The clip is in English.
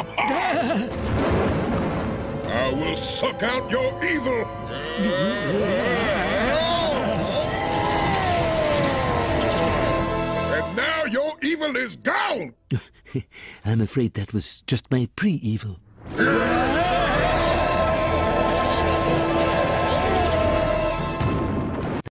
I will suck out your evil. And now your evil is gone. I'm afraid that was just my pre-evil.